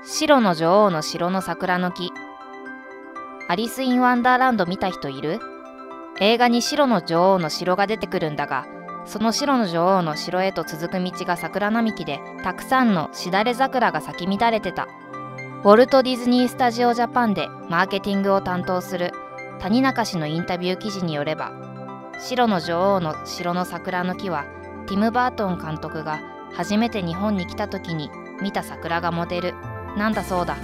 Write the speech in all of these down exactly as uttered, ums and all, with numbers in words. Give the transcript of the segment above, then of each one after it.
白の女王の城の桜の木。アリス・イン・ワンダーランド見た人いる？映画に白の女王の城が出てくるんだが、その白の女王の城へと続く道が桜並木で、たくさんのしだれ桜が咲き乱れてた。ウォルト・ディズニー・スタジオ・ジャパンでマーケティングを担当する谷中氏のインタビュー記事によれば、白の女王の城の桜の木はティム・バートン監督が初めて日本に来た時に見た桜がモデルなんだそうだ。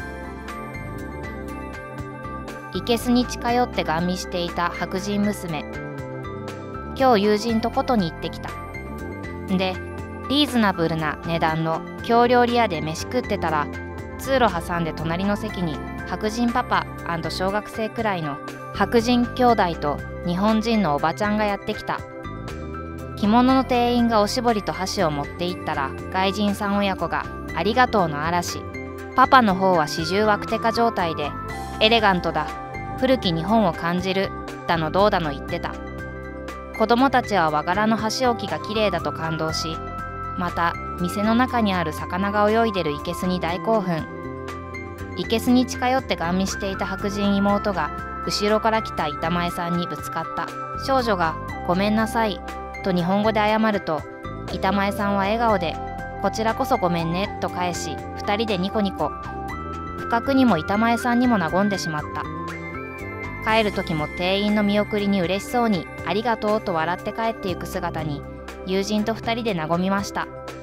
いけすに近寄ってガン見していた白人娘。今日友人と古都に行ってきた。で、リーズナブルな値段の京料理屋で飯食ってたら、通路挟んで隣の席に白人パパ&小学生くらいの白人兄弟と日本人のおばちゃんがやってきた。着物の店員がおしぼりと箸を持っていったら、外人さん親子がありがとうの嵐。パパの方は四十ワクテカ状態で、エレガントだ、古き日本を感じるだのどうだの言ってた。子供たちは和柄の箸置きが綺麗だと感動し、また店の中にある魚が泳いでるいけすに大興奮。いけすに近寄ってガン見していた白人妹が後ろから来た板前さんにぶつかった。少女がごめんなさいと日本語で謝ると、板前さんは笑顔でこちらこそごめんねと返し、ふたりでニコニコ。不覚にも板前さんにも和んでしまった。帰る時も店員の見送りに嬉しそうにありがとうと笑って帰ってゆく姿に、友人とふたりで和みました。